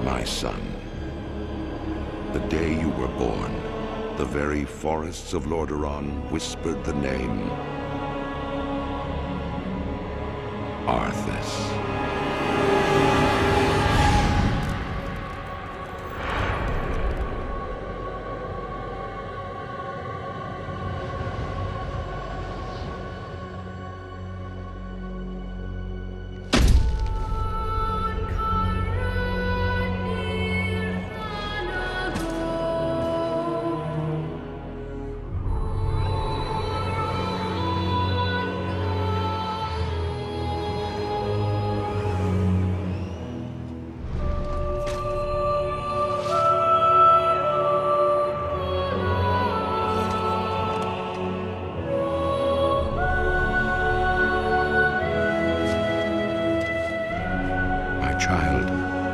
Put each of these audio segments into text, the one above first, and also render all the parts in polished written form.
My son, the day you were born, the very forests of Lordaeron whispered the name Arthas. Child,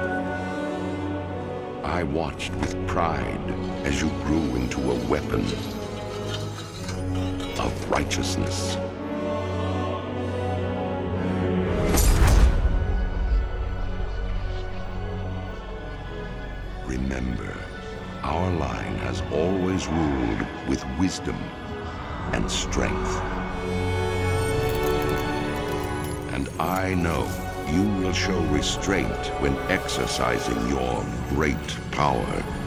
I watched with pride as you grew into a weapon of righteousness. Remember, our line has always ruled with wisdom and strength. And I know you will show restraint when exercising your great power.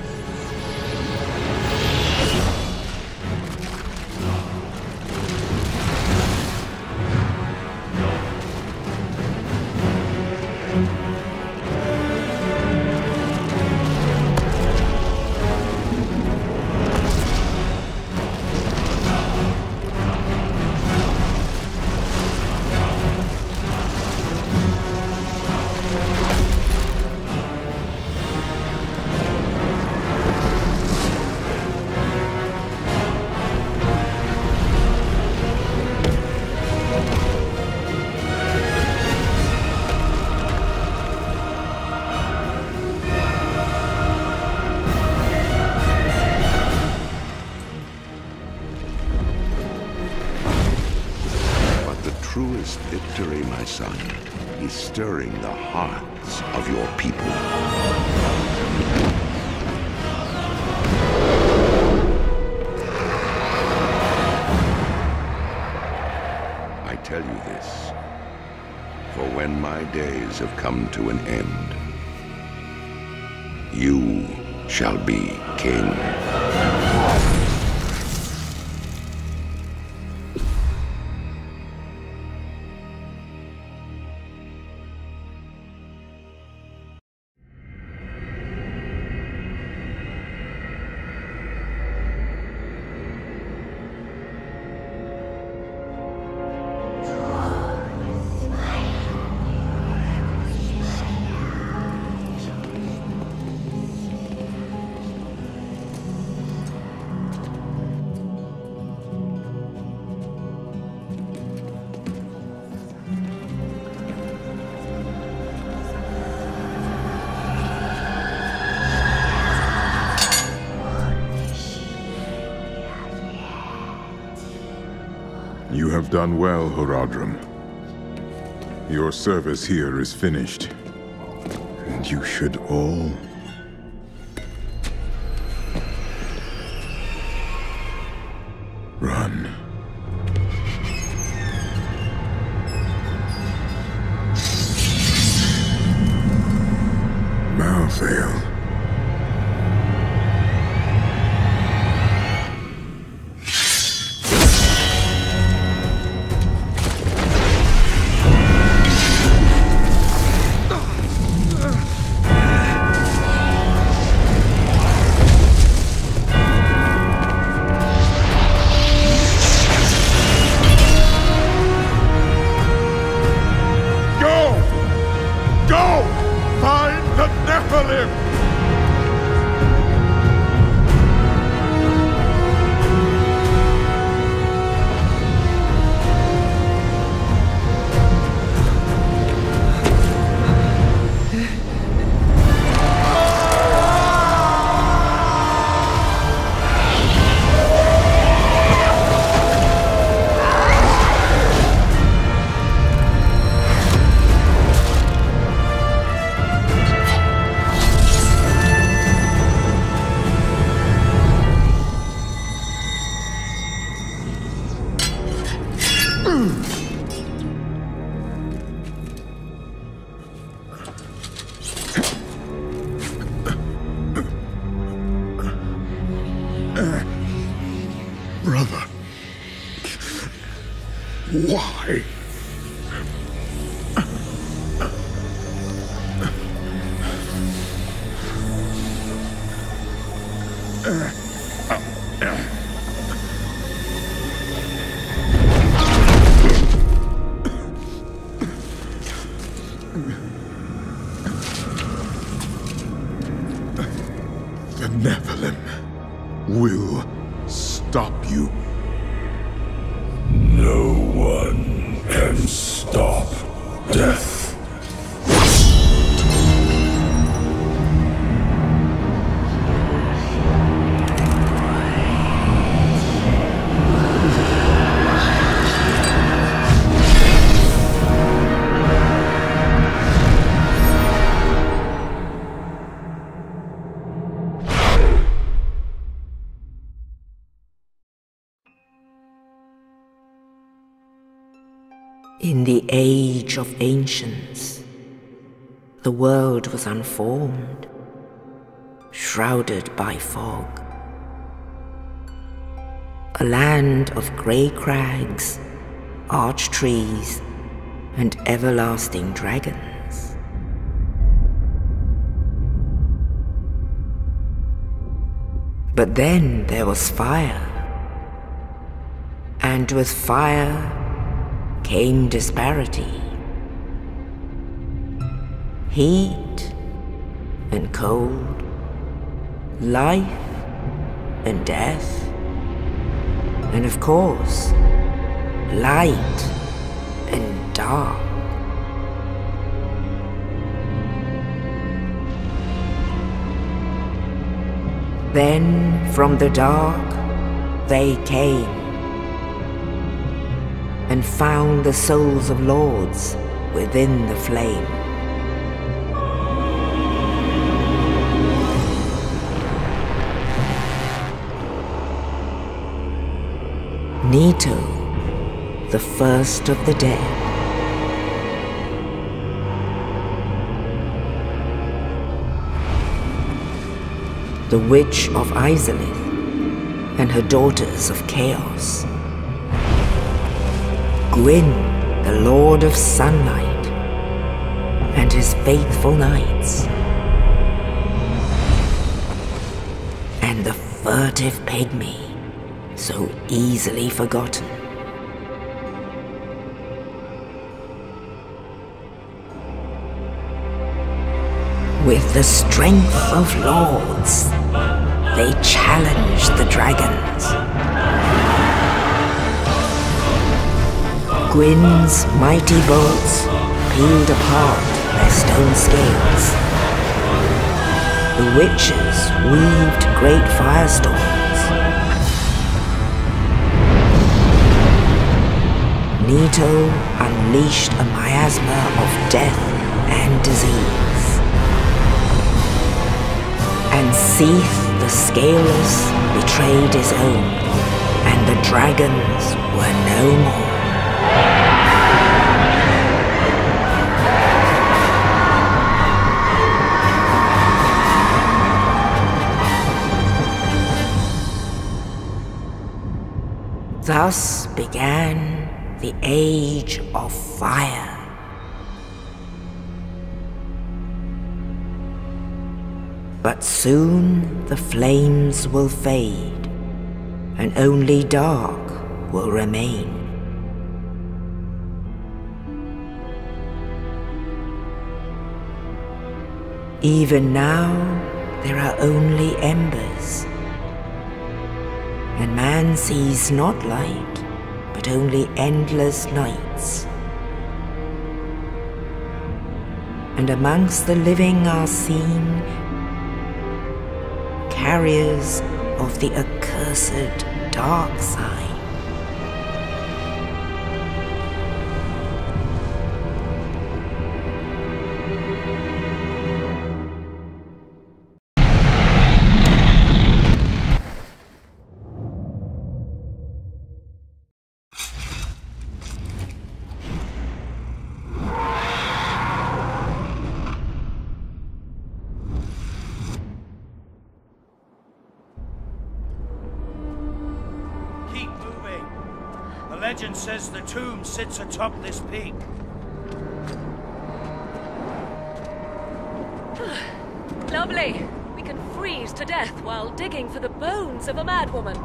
Truest victory, my son, is stirring the hearts of your people. I tell you this, for when my days have come to an end, you shall be king. You have done well, Horadrim. Your service here is finished, and you should all run. Malthael. Go! Find the Nephilim! Why? The Nephilim will stop you. No one can stop death. In the age of ancients, the world was unformed, shrouded by fog. A land of grey crags, arch trees, and everlasting dragons. But then there was fire, and with fire came disparity. Heat and cold, life and death, and of course, light and dark. Then from the dark they came and found the souls of lords within the flame. Nito, the first of the dead. The Witch of Izalith and her daughters of Chaos. Gwyn, the Lord of Sunlight, and his faithful knights. And the furtive pygmy, so easily forgotten. With the strength of lords, they challenged the dragons. Gwyn's mighty bolts peeled apart their stone scales. The witches weaved great firestorms. Nito unleashed a miasma of death and disease. And Seath the Scaleless betrayed his own, and the dragons were no more. Thus began the Age of Fire. But soon the flames will fade, and only dark will remain. Even now, there are only embers, and man sees not light, but only endless nights. And amongst the living are seen carriers of the accursed dark side. Keep moving. Legend says the tomb sits atop this peak. Lovely. We can freeze to death while digging for the bones of a madwoman.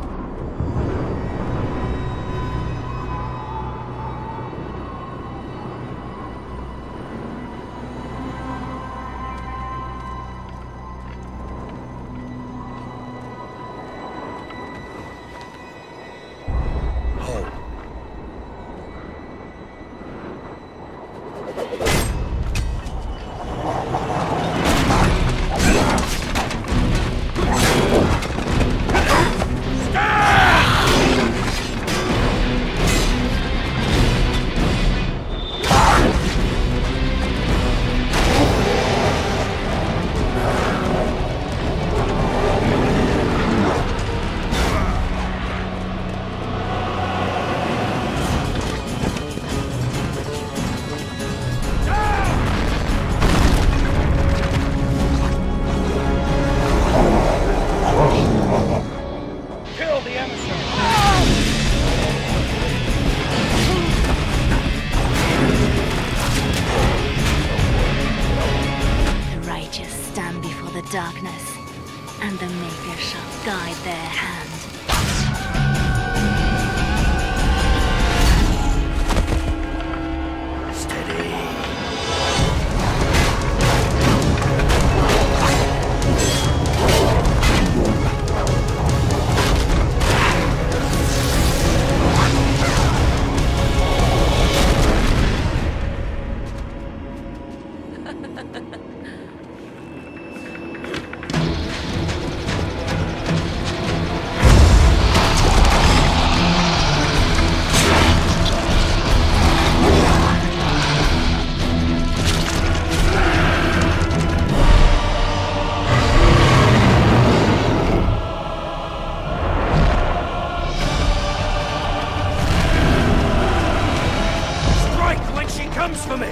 Darkness, and the Maker shall guide their hand. Comes for me!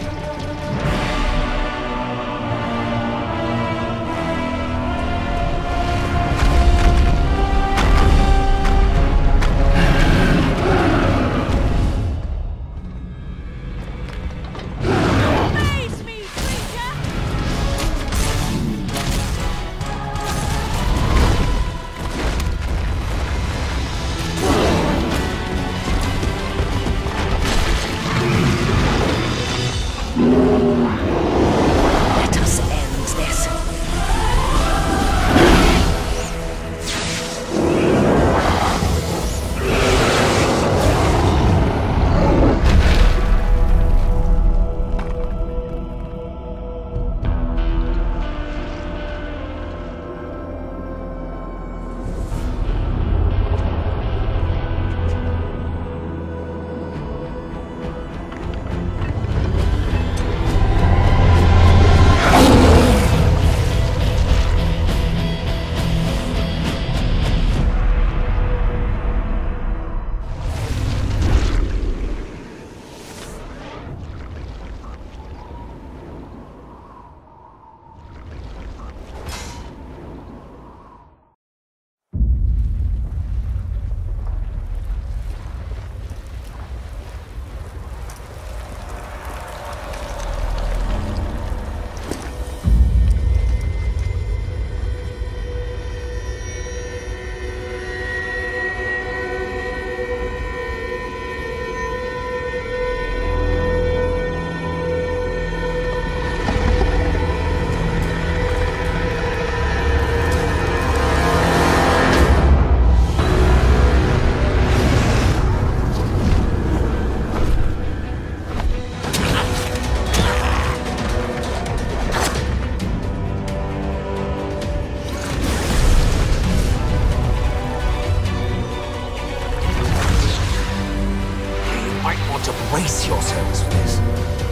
Brace yourselves for this.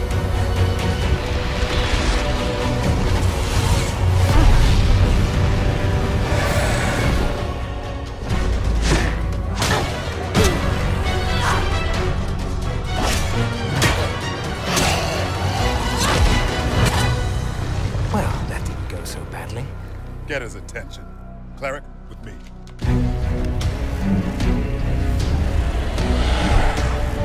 Well, that didn't go so badly. Get his attention. Cleric, with me.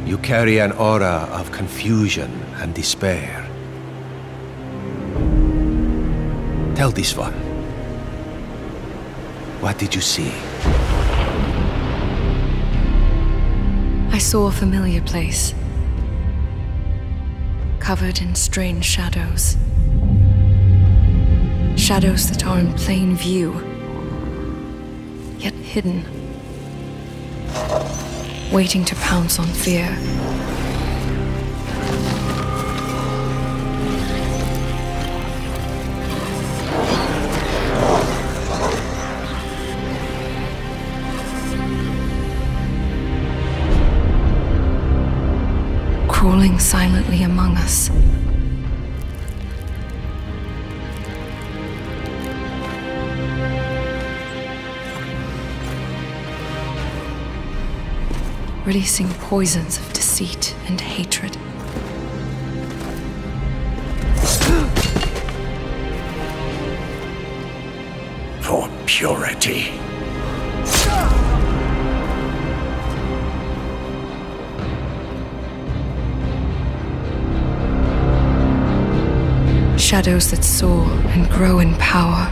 You carry an aura of confusion and despair. Tell this one. What did you see? I saw a familiar place. Covered in strange shadows. Shadows that are in plain view, yet hidden. Waiting to pounce on fear. Crawling silently among us. Releasing poisons of deceit and hatred. For purity. Shadows that soar and grow in power.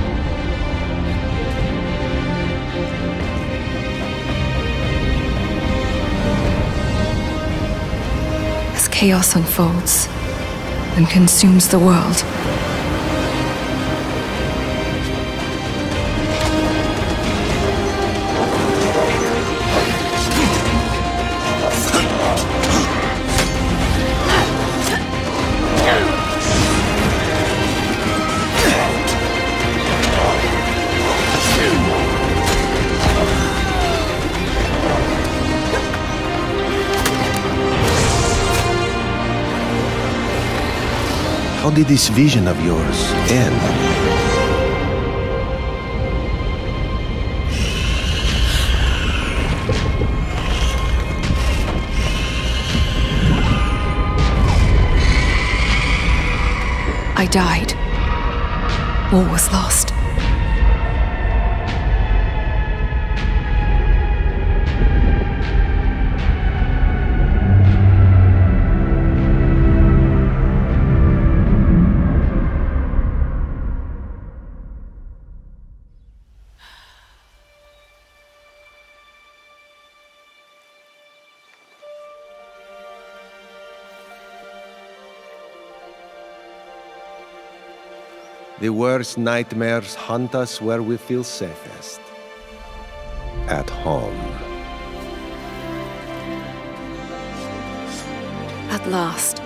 As chaos unfolds and consumes the world. How did this vision of yours end? I died. All was lost. The worst nightmares hunt us where we feel safest. At home. At last.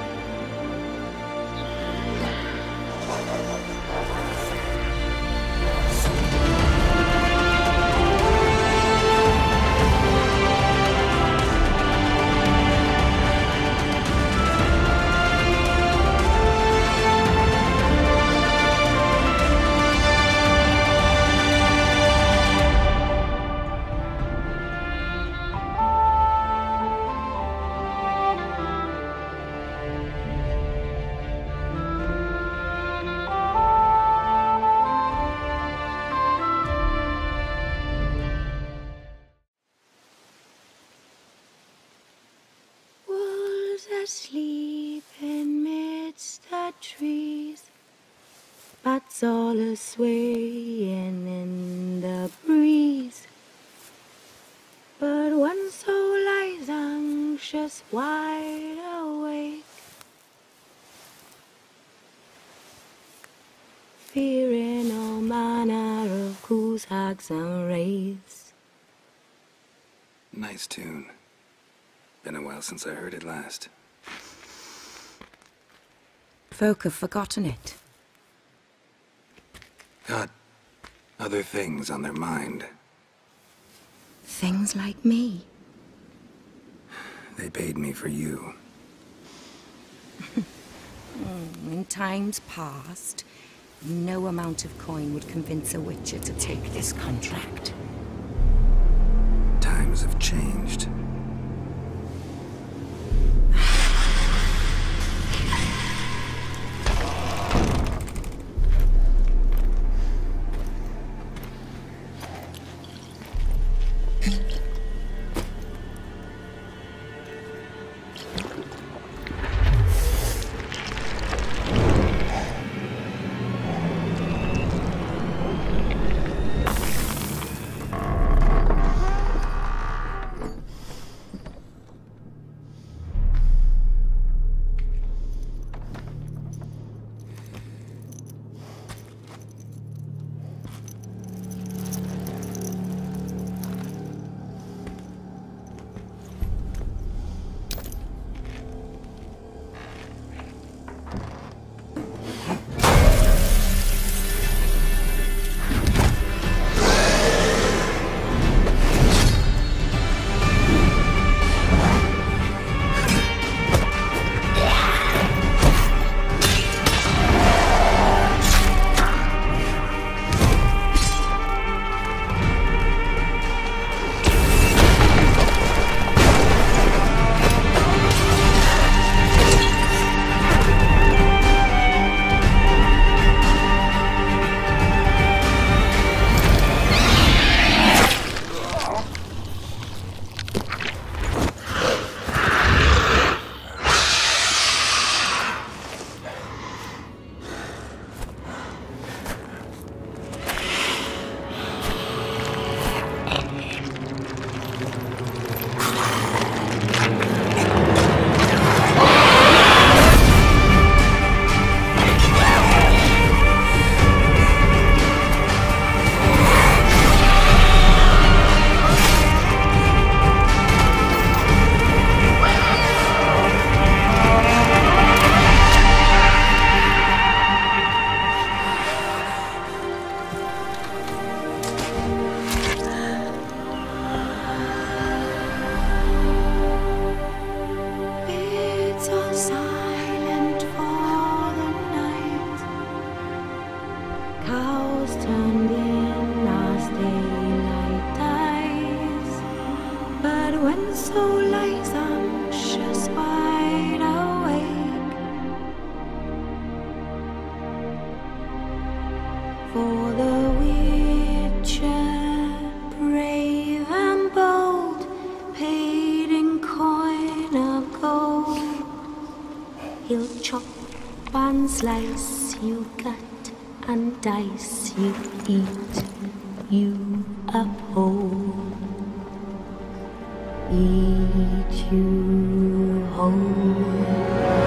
Asleep amidst the trees, bats all a-swaying in the breeze. But one soul lies anxious, wide awake, fearing all manner of ghouls, hags, and wraiths. Nice tune. Been a while since I heard it last. Folk have forgotten it. Got other things on their mind. Things like me. They paid me for you. In times past, no amount of coin would convince a witcher to take this contract. Times have changed. Slice, you cut and dice, you eat, you uphold. Eat you whole.